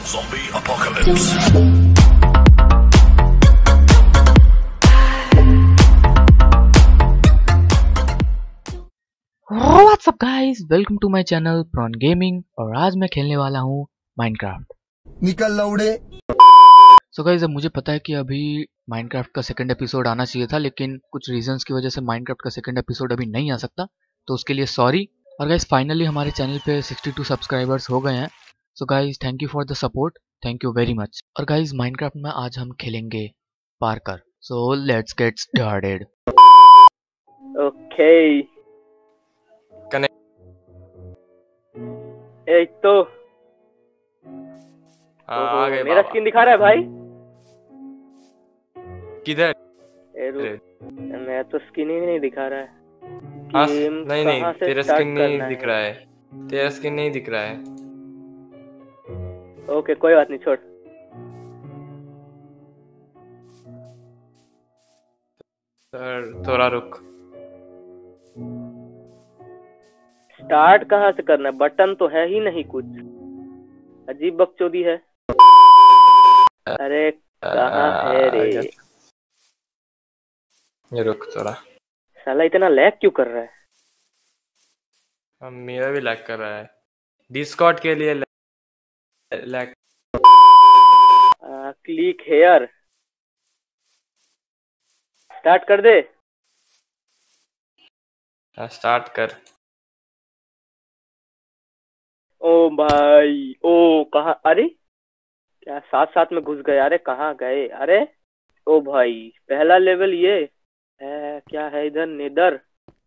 Zombie apocalypse. What's up guys, welcome to my channel Prawn Gaming. और आज मैं खेलने वाला हूँ माइनक्राफ्ट। निकल लौड़े। सो गाइस, अब मुझे पता है कि अभी माइनक्राफ्ट का सेकंड एपिसोड आना चाहिए था, लेकिन कुछ रीजंस की वजह से माइनक्राफ्ट का सेकंड एपिसोड अभी नहीं आ सकता, तो उसके लिए सॉरी। और गाइस, फाइनली हमारे चैनल पे 62 सब्सक्राइबर्स हो गए हैं। So guys, thank you for the support, thank you very much. और गाइस, माइनक्राफ्ट में आज हम खेलेंगे parkour. So let's get started. Okay, एक तो आ गए मेरा बाबा। स्किन दिखा रहा है भाई। किधर? मैं तो स्किन ही नहीं दिखा रहा है। हाँ, गेम नहीं कहाँ से तेरा स्टार्ट स्किन नहीं करना दिख है? रहा है। तेरा स्किन नहीं दिख रहा है। ओके, कोई बात नहीं, छोड़। सर थोड़ा रुक। स्टार्ट कहाँ से करना है? बटन तो है ही नहीं, कुछ अजीब बकचोदी है। अरे कहाँ है रे? ये रुक थोड़ा। साला इतना लैग क्यों कर रहा है? मेरा भी लैग कर रहा है। डिस्कॉर्ड के लिए लैग। क्लिक हेयर, स्टार्ट कर दे। स्टार्ट कर। ओ भाई, ओ कहाँ? अरे क्या साथ साथ में घुस गए? अरे कहाँ गए? अरे ओ भाई, पहला लेवल ये है। क्या है इधर? नेदर।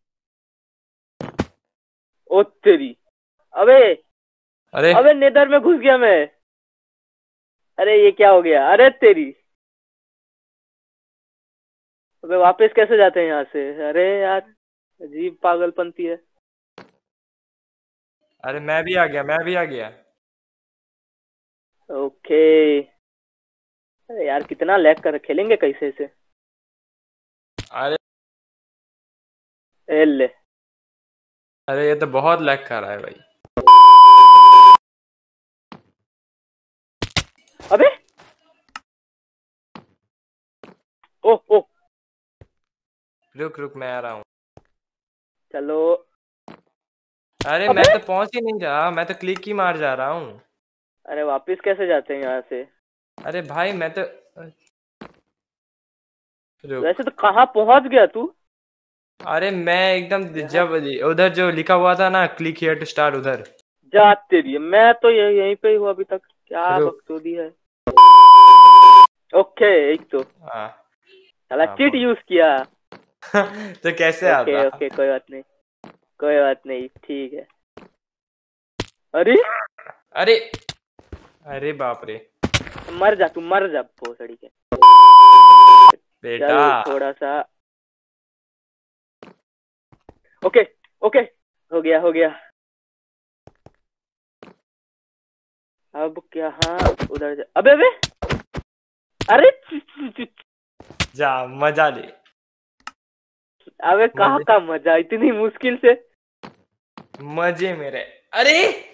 ओ तेरी, अबे अरे अबे नेदर में घुस गया मैं। अरे ये क्या हो गया? अरे तेरी, अबे वापस कैसे जाते हैं यहाँ से? अरे यार, अजीब पागलपंती है। अरे मैं भी आ गया। ओके। अरे यार, कितना लैग कर, खेलेंगे कैसे से? अरे ले। अरे ये तो बहुत लैग कर रहा है भाई। अबे ओ ओ, रुक मैं आ रहा हूँ। चलो। अरे अबे मैं तो पहुंच ही नहीं रहा, मैं तो क्लिक ही मार जा रहा हूँ। अरे वापस कैसे जाते हैं यहाँ से? अरे भाई मैं तो वैसे रुक। तो कहाँ पहुंच गया तू? अरे मैं एकदम जब उधर जो लिखा हुआ था ना, क्लिक हियर टू स्टार्ट, उधर। जा तेरी, मैं तो यहीं पे ही हूँ अभी तक। क्या रुक। बकचोदी है? ओके, एक तो हाँ साला चीट यूज किया। तो कैसे ओके आता? ओके, कोई बात नहीं, कोई बात नहीं, ठीक है। अरे अरे अरे बाप रे मर जा तू, मर जा भोसड़ी के। बेटा। चल थोड़ा सा। ओके ओके, हो गया। अब क्या? हाँ उधर जा। अबे अबे, अरे जा मजा ले। अबे कहाँ का मजा? इतनी मुश्किल से। मजे मेरे। अरे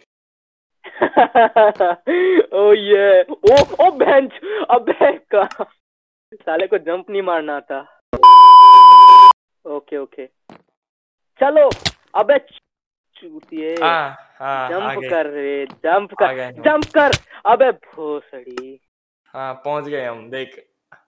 ओ ये ओ बेंच। अबे कहाँ? साले को जंप नहीं मारना था। ओके चलो। अबे चूतिए, जंप गए। कर रे, आ गए हम। जंप कर। अबे भोसड़ी। हाँ पहुंच गए हम, देख।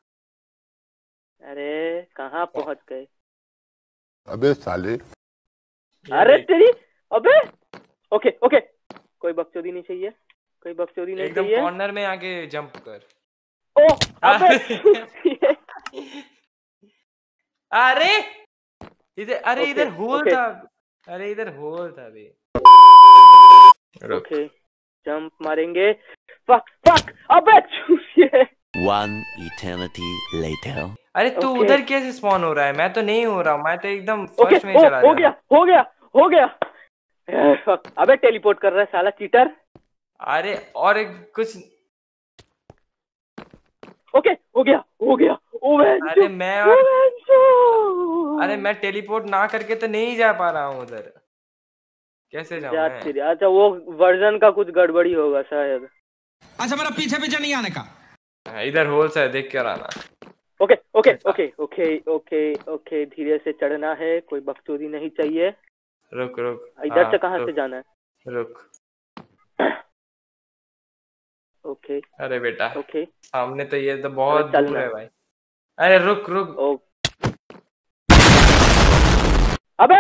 अरे कहाँ पहुंच गए? अबे साले। अरे तेरी, अबे ओके, कोई बकचोदी नहीं चाहिए, कोई बकचोदी नहीं एकदम चाहिए। कॉर्नर में आके जंप कर। ओ अबे अरे इधर इधर होल ओके था। अरे इधर होल था बे। रुक। ओके, जंप मारेंगे। फक अबे चूतिए। One eternity later. अरे तू Okay. उधर कैसे स्पॉन हो रहा है? मैं तो नहीं हो रहा हूँ, मैं तो एकदम ओके फर्स्ट में ही चला हो जा रहा गया। फक, अबे टेलीपोर्ट कर रहा है साला चीटर। हूँ। अरे और कुछ। ओके हो गया। अरे मैं टेलीपोर्ट ना करके तो नहीं जा पा रहा हूँ उधर। कैसे जाऊँ मैं? अच्छा, वो वर्जन का कुछ गड़बड़ी होगा शायद। अच्छा मेरा पीछे पीछे नहीं आने का। इधर होल्स है, देख कर आना। Okay okay okay okay okay okay, धीरे से चढ़ना है, कोई बकचोदी नहीं चाहिए। रुक रुक, इधर से कहाँ रुक से जाना है? रुक। ओके अरे बेटा, ओके, सामने तो ये तो अबे बहुत दूर चलना। है भाई। अरे रुक रुक। ओ अबे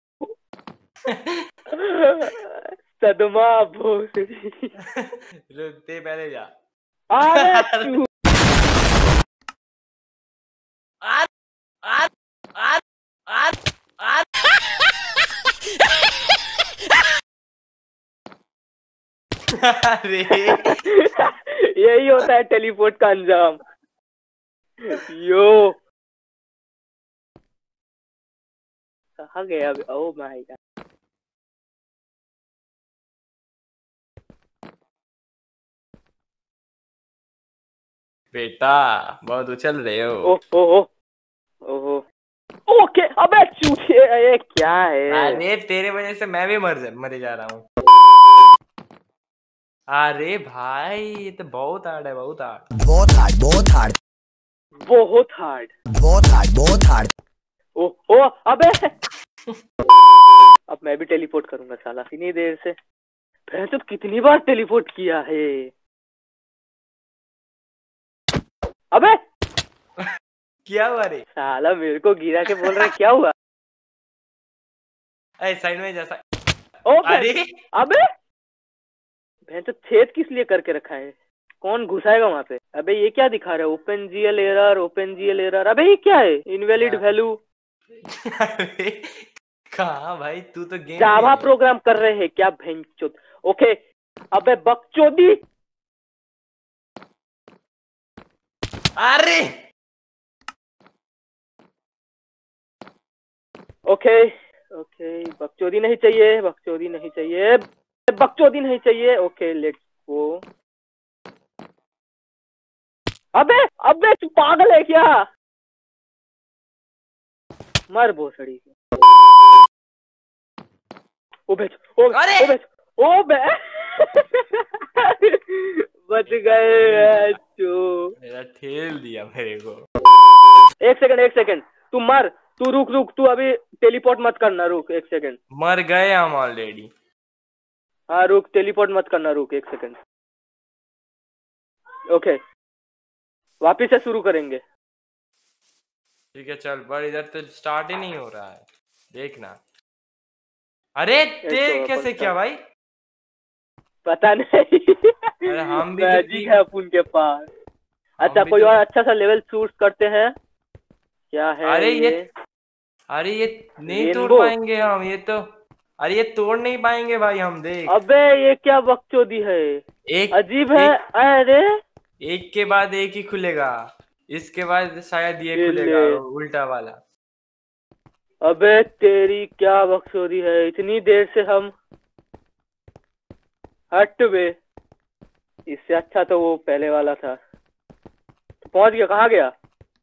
सदमा भोसड़ी। रुक, ते पहले जा। अरे तू आ, आ, आ, आ, आ। अरे यही होता है टेलीपोर्ट का अंजाम। यो कहाँ गया अभी? Oh my god. बेटा, बहुत उछल रहे हो। ओहो ओहो, ओके। अबे चूहे, ये क्या है? अरे तेरे वजह से मैं भी मरे जा रहा हूँ। अरे भाई, ये तो बहुत हार्ड है, बहुत हार्ड। बहुत हार्ड बहुत हार्ड बहुत हार्ड बहुत हार्ड बहुत हार्ड। ओहो अबे अब मैं भी टेलीपोर्ट करूंगा साला इतनी देर से। मैंने तो कितनी बार टेलीपोर्ट किया है। अबे क्या हुआ रे? साला मेरे को गिरा के बोल रहा है क्या हुआ? अरे साइड में जैसा। ओ अरे अबे भैंस तो छेद किस लिए करके रखा है? कौन घुसाएगा वहां पे? अबे ये क्या दिखा रहा है? Open GL error, open GL error. अबे ये क्या है? Invalid value. अरे कहाँ भाई, तू तो गेम जावा प्रोग्राम कर रहे हैं क्या भैंचोद? ओके अबे बकचोदी। अरे ओके ओके, बकचोदी नहीं चाहिए, बकचोदी नहीं चाहिए, बकचोदी नहीं चाहिए। Okay let's go. अबे अबे तू पागल है क्या? मर भोसड़ी। ओ बेच ओ अरे! ओ बेच ओ बे बच गए जो। मेरा ठेल दिया मेरे को। एक सेकंड तू मर, तू रुक रुक, तू अभी टेलीपोर्ट मत करना, रुक एक सेकंड। मर गए हम ऑलरेडी। हाँ रुक, टेलीपोर्ट मत करना, रुक एक सेकंड। ओके वापिस से शुरू करेंगे। ठीक है चल, पर इधर तो स्टार्ट ही नहीं हो रहा है, देखना। अरे ते तो कैसे अपन किया भाई? पता नहीं। अरे हम भी तो मैजिक है अपन के पास। अच्छा भी कोई तो- और अच्छा सा लेवल चूज करते हैं। क्या है अरे ये? अरे ये नहीं तोड़ रेनबो। पाएंगे हम, ये तो। अरे ये तोड़ नहीं पाएंगे भाई हम, देख। अबे ये क्या बकचोदी है? एक अजीब है। एक, अरे एक के बाद एक ही खुलेगा। इसके बाद शायद ये ले खुलेगा, उल्टा वाला। अबे तेरी क्या बकचोदी है? इतनी देर से हम हट बे। इससे अच्छा तो वो पहले वाला था। तो पहुंच गया, कहाँ गया?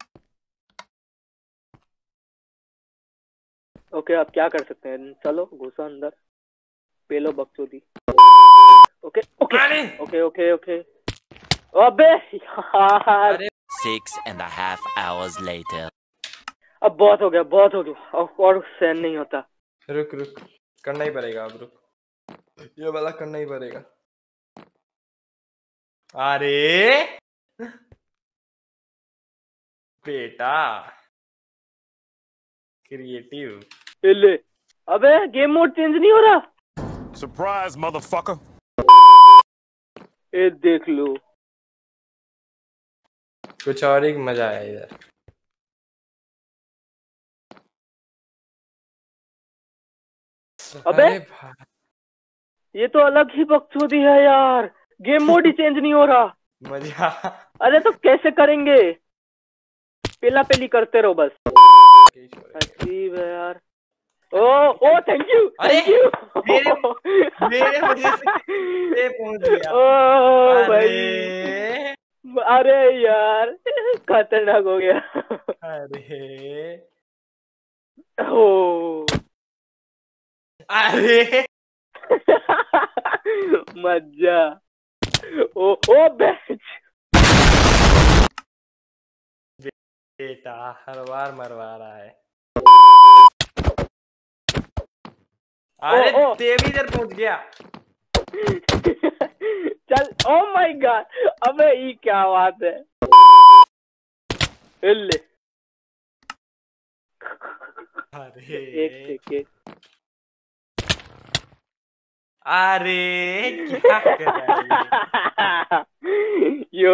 ओके अब क्या कर सकते हैं? चलो घुसा अंदर, पेलो बकचोदी। ओके ओके अरे! Okay okay okay. अबे यार, अरे 6.5 hours later. अब बहुत हो गया, बहुत हो गया, अब और सहन नहीं होता। रुक रुक, करना ही पड़ेगा अब, रुक। ये वाला करना ही पड़ेगा। अरे बेटा, क्रिएटिव। ले अबे गेम मोड चेंज नहीं हो रहा। Surprise, motherfucker. ये देख लो। कुछ और ही मजा आया इधर। अबे अरे भाई, ये तो अलग ही बकचोदी है यार, गेम मोड ही चेंज नहीं हो रहा। मजा। अरे तो कैसे करेंगे? पेला पेली करते रहो बस। अजीब है यार। ओ ओ थैंक यू अरे, थैंक यू। मेरे वजह से ये पहुंच गया। ओ भाई, अरे अरे यार खतरनाक हो गया। अरे ओ अरे मजा। ओ बेच। बेटा हर बार मरवा रहा है। अरे ओ। ते भी इधर पहुंच गया। चल, ओ माय गॉड, अबे ये क्या बात है। ले अरे एक सेकेंड। अरे क्या कर रहा है ये? यो।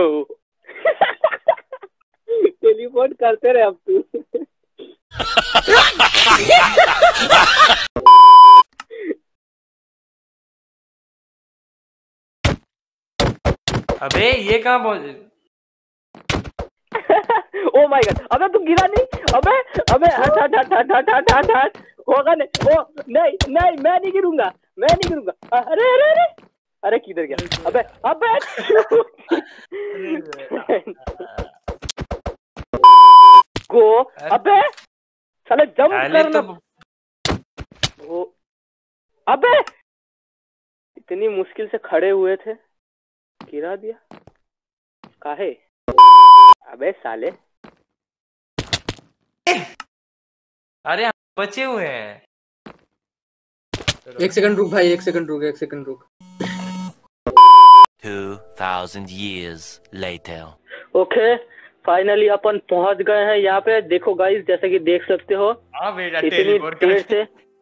टेलीपोर्ट करते रहे अब तू। अबे ये कहाँ पहुंच? ओ माय गॉड, अबे तू गिरा नहीं। अबे अबे हट हट हट हट हट हट हट हट। होगा नहीं। ओ नहीं नहीं, मैं नहीं गिरूंगा, मैं नहीं गिरूंगा। अरे अरे अरे अरे किधर गया? अबे अबे गो। अबे साले जंप पहले करना। तो वो अबे इतनी मुश्किल से खड़े हुए थे, गिरा दिया काहे? अबे साले। अरे हम बचे हुए हैं। एक सेकंड रुक भाई, एक सेकंड रुक, एक सेकंड रुक। 2000 years later. ओके, फाइनली अपन पहुंच गए हैं यहाँ पे। देखो गाइस, जैसे कि देख सकते हो, हाँ बेटा इतनी टेलीपोर्ट देर से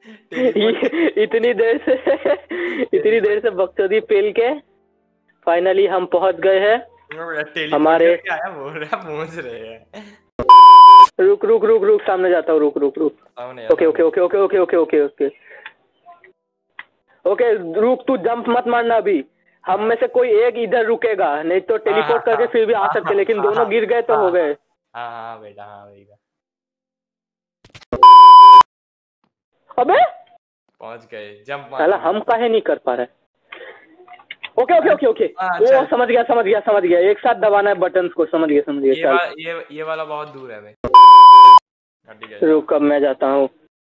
इतनी देर से बकचोदी पेल के फाइनली हम पहुंच गए हैं हमारे। आया बोल रहा पहुंच रहे हैं। रुक रुक रुक रुक, सामने जाता हूँ। रुक रुक रुक। सामने okay okay okay okay okay okay okay okay okay. रुक, तू जंप मत मारना अभी। हम में से कोई एक इधर रुकेगा, नहीं तो टेलीपोर्ट करके फिर भी आ सकते, लेकिन दोनों गिर गए तो हो गए। हाँ हाँ बेटा, हाँ बेटा अबे पहुंच गए। जंप साला हम काहे नहीं कर पा रहे? Okay okay okay okay. वो समझ गया समझ गया समझ गया। एक साथ दबाना है बटन्स को। समझ गया समझ गया। ये वाला बहुत दूर है भाई। रुक, अब मैं जाता हूँ।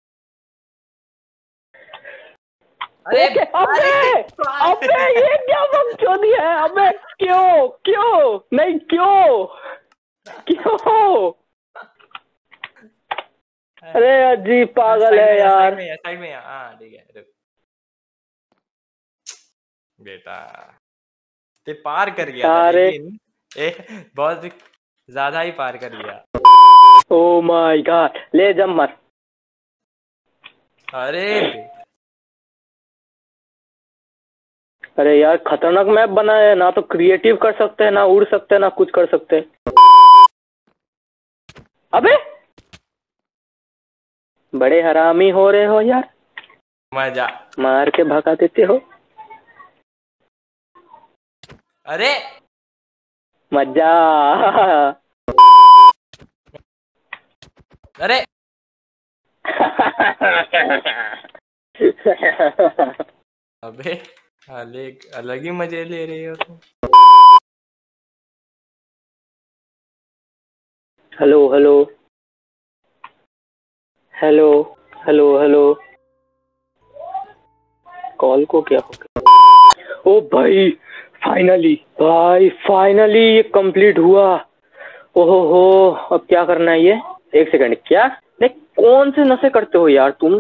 अरे अबे अबे ये क्या बकचोदी है? अबे क्यों क्यों नहीं, क्यों क्यों? अरे अजीब पागल है यार। साइड में हाँ ठीक है। रुक बेटा, ते पार कर गया था, लेकिन बहुत ज्यादा ही पार कर गया। ओ माय गॉड, ले जंप मार। अरे अरे यार, खतरनाक मैप बना है ना। तो क्रिएटिव कर सकते हैं, ना उड़ सकते हैं, ना कुछ कर सकते हैं। अबे बड़े हरामी हो रहे हो यार। मजा मार के भगा देते हो। अरे मजा। अरे अबे अलग ही मजे ले रहे हो तुम। Hello hello hello hello hello. Call को क्या हो गया? ओ भाई फाइनली, भाई फाइनली ये कंप्लीट हुआ। ओहो हो, अब क्या करना है ये? एक सेकंड, क्या नहीं, कौन से नशे करते हो यार तुम?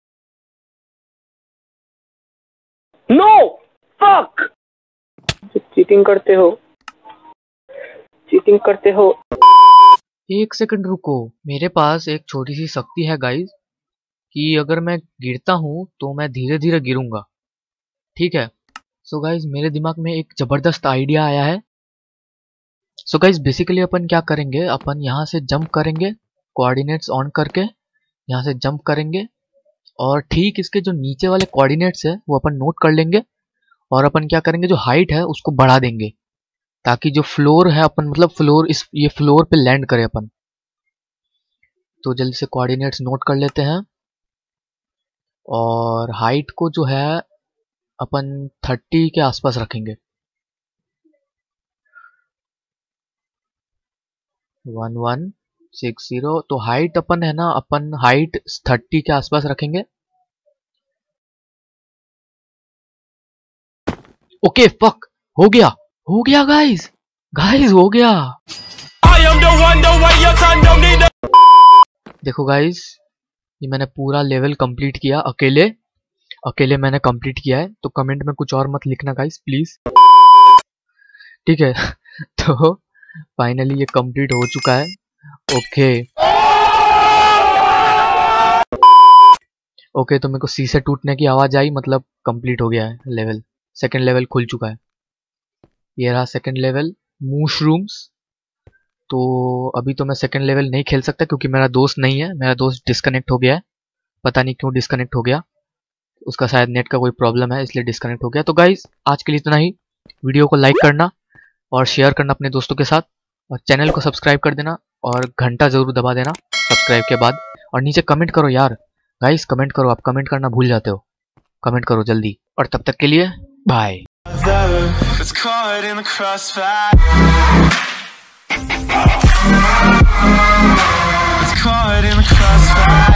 नो फक, चीटिंग करते हो, चीटिंग करते हो। एक सेकंड रुको, मेरे पास एक छोटी सी शक्ति है गाइस, कि अगर मैं गिरता हूं तो मैं धीरे धीरे गिरूंगा। ठीक है। सो गाइस, मेरे दिमाग में एक जबरदस्त आइडिया आया है। सो गाइस, बेसिकली अपन क्या करेंगे, अपन यहाँ से जंप करेंगे, कोऑर्डिनेट्स ऑन करके यहाँ से जंप करेंगे, और ठीक इसके जो नीचे वाले कोऑर्डिनेट्स है वो अपन नोट कर लेंगे, और अपन क्या करेंगे, जो हाइट है उसको बढ़ा देंगे, ताकि जो फ्लोर है अपन, मतलब फ्लोर, इस ये फ्लोर पे लैंड करे अपन। तो जल्दी से कोऑर्डिनेट्स नोट कर लेते हैं, और हाइट को जो है अपन 30 के आसपास रखेंगे। 1160। तो हाइट अपन है ना, अपन हाइट 30 के आसपास रखेंगे। ओके फक, हो गया हो गया गाइस, गाइस हो गया। देखो गाइस, ये मैंने पूरा लेवल कंप्लीट किया अकेले मैंने कंप्लीट किया है। तो कमेंट में कुछ और मत लिखना गाइस प्लीज, ठीक है। तो फाइनली ये कंप्लीट हो चुका है। ओके, तो मेरे को सी से टूटने की आवाज आई, मतलब कंप्लीट हो गया है लेवल। सेकंड लेवल खुल चुका है। ये रहा सेकंड लेवल, मशरूम्स। तो अभी तो मैं सेकंड लेवल नहीं खेल सकता क्योंकि मेरा दोस्त नहीं है, मेरा दोस्त डिस्कनेक्ट हो गया है। पता नहीं क्यों डिस्कनेक्ट हो गया, उसका शायद नेट का कोई प्रॉब्लम है इसलिए डिस्कनेक्ट हो गया। तो गाइज आज के लिए इतना ही। वीडियो को लाइक करना और शेयर करना अपने दोस्तों के साथ, और चैनल को सब्सक्राइब कर देना और घंटा जरूर दबा देना सब्सक्राइब के बाद। और नीचे कमेंट करो यार, गाइस कमेंट करो, आप कमेंट करना भूल जाते हो, कमेंट करो जल्दी। और तब तक के लिए bye. It's caught in the crossfire. It's caught in the crossfire.